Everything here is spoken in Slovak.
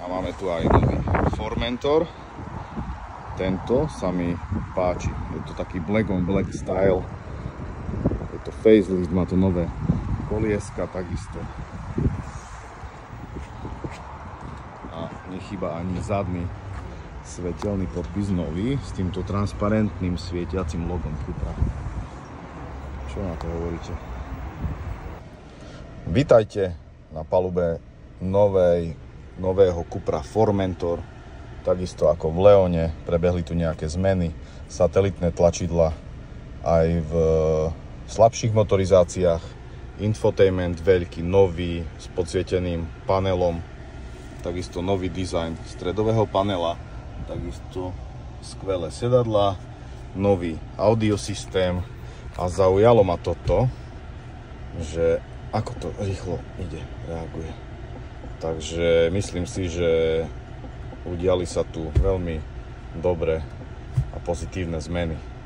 máme tu aj nový Formentor. Tento sa mi páči. Je to taký black on black style. Je to facelift, má to nové kolieska takisto. A nechýba ani zadný svetelný podpis nový s týmto transparentným svietiacim logom Cupra. Čo na to hovoríte? Vítajte na palube nového Cupra Formentor. Takisto ako v Leone, prebehli tu nejaké zmeny, satelitné tlačidla aj v slabších motorizáciách, infotainment veľký, nový, s podsvieteným panelom, takisto nový dizajn stredového panela, takisto skvelé sedadlá, nový audiosystém a zaujalo ma toto, že ako to rýchlo ide, reaguje. Takže myslím si, že udiali sa tu veľmi dobré a pozitívne zmeny.